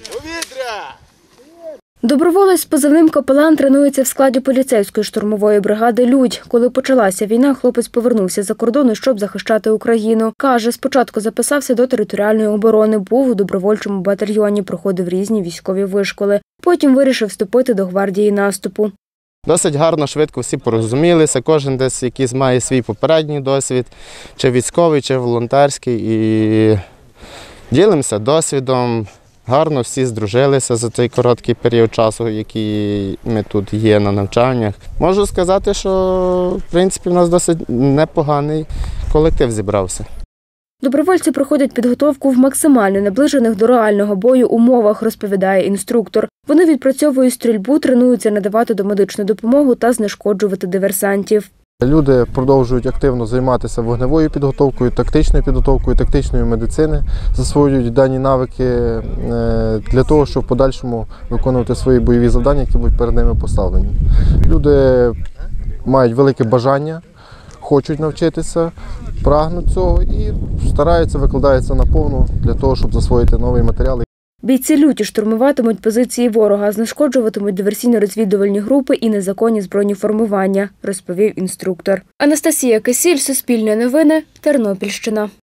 Повітря! Доброволець з позивним «Капелан» тренується в складі поліцейської штурмової бригади «Людь». Коли почалася війна, хлопець повернувся за кордону, щоб захищати Україну. Каже, спочатку записався до територіальної оборони, був у добровольчому батальйоні, проходив різні військові вишколи. Потім вирішив вступити до гвардії наступу. Досить гарно, швидко всі порозумілися, кожен десь якийсь має свій попередній досвід, чи військовий, чи волонтерський, і ділимося досвідом. Гарно всі здружилися за цей короткий період часу, який ми тут є на навчаннях. Можу сказати, що в принципі в нас досить непоганий колектив зібрався. Добровольці проходять підготовку в максимально наближених до реального бою умовах, розповідає інструктор. Вони відпрацьовують стрільбу, тренуються надавати домедичну допомогу та знешкоджувати диверсантів. Люди продовжують активно займатися вогневою підготовкою, тактичною медицини, засвоюють дані навики для того, щоб в подальшому виконувати свої бойові завдання, які будуть перед ними поставлені. Люди мають велике бажання, хочуть навчитися, прагнуть цього і стараються, викладаються наповну для того, щоб засвоїти новий матеріал. Бійці люті штурмуватимуть позиції ворога, знешкоджуватимуть диверсійно-розвідувальні групи і незаконні збройні формування, розповів інструктор. Анастасія Кисіль, Суспільне новини, Тернопільщина.